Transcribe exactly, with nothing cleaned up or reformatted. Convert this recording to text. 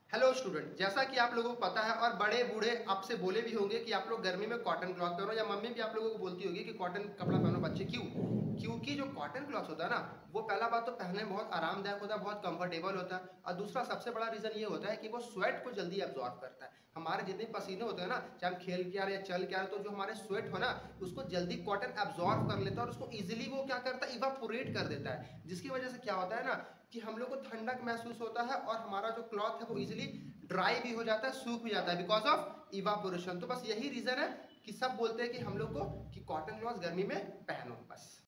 Hello student, जैसा कि आप लोगों को पता है और बड़े बूढ़े आपसे बोले भी होंगे कि आप लोग गर्मी में कॉटन क्लॉथ पहनो, या मम्मी भी आप लोगों को बोलती होगी कि कॉटन कपड़ा पहनो बच्चे। क्यों? क्योंकि जो कॉटन क्लॉथ होता है ना, वो पहला बात तो पहनने में बहुत आरामदायक होता है, बहुत कंफर्टेबल होता है। और दूसरा सबसे बड़ा रीजन ये होता है कि वो स्वेट को जल्दी एब्जॉर्ब करता है। हमारे जितने पसीने होते हैं ना, चाहे हम खेल के आ रहे या चल के आ रहे, तो जो हमारे स्वेट हो ना, उसको जल्दी कॉटन एब्जॉर्ब कर लेता है और उसको इजिली वो क्या करता है, इवापोरेट कर देता है। जिसकी वजह से क्या होता है ना, कि हम लोग को ठंडक महसूस होता है और हमारा जो क्लॉथ है वो इजिली ड्राई भी हो जाता है, सूख भी जाता है, बिकॉज ऑफ इवापोरेशन। तो बस यही रीजन है कि सब बोलते हैं कि हम लोग को कि कॉटन क्लॉथ गर्मी में पहनो बस।